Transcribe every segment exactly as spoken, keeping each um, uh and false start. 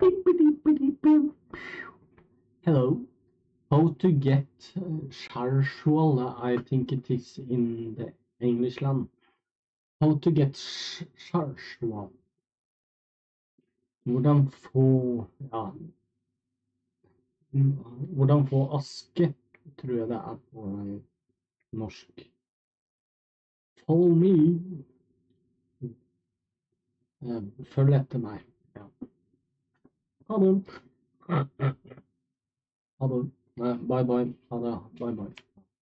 Hello. How to get uh, charsual? I think it is in the English land. How to get sh- charsual? Hvordan få ja, mm, hvordan få aske, tror jeg det er på eh, norsk. Follow me. Eh, Følg etter meg. Ja. Ha det. Ha det. Nei, bye bye. Ha det. Bye bye.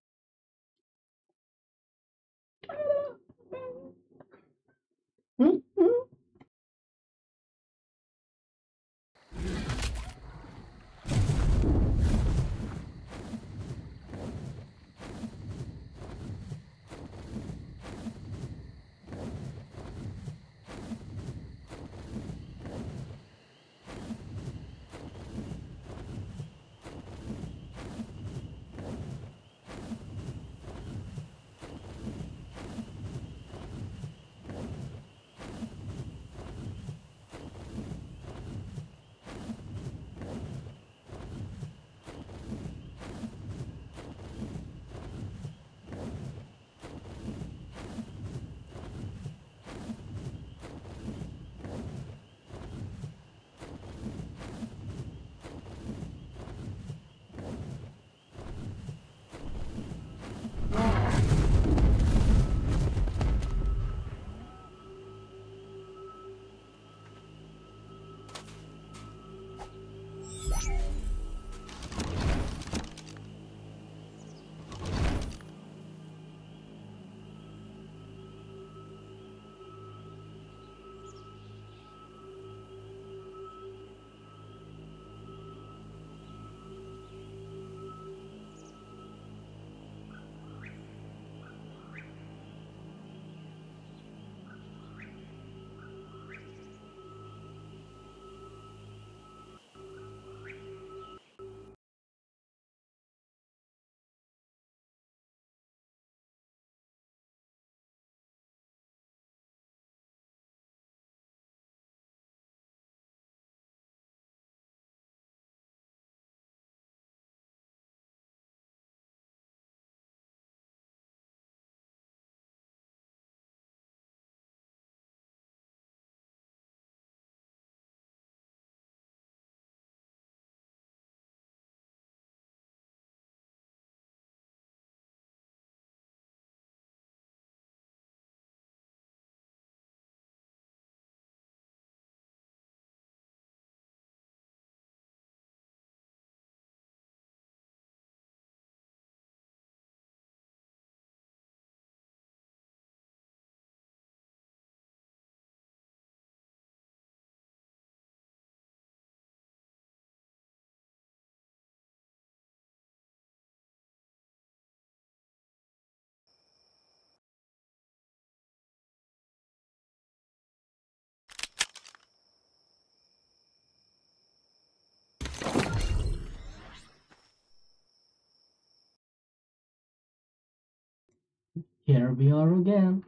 Here we are again.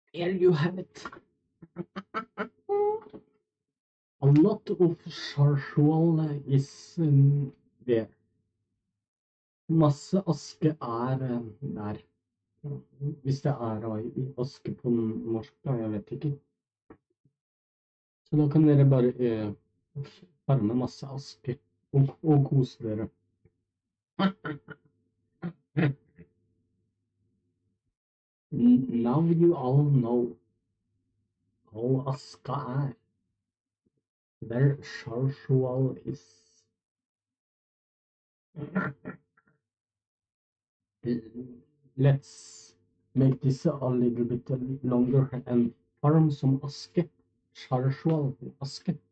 There you have it. A lot of charcoal is um, there. Masse aske er um, der. Hvis det er da i aske på norsk, da. Jeg vet ikke. Så da kan dere bare eh, farme masse aske og, og kose dere. Now you all know how aska er. Where charcoal is. Let's make this a little bit longer and farm some aske. Charcoal aske.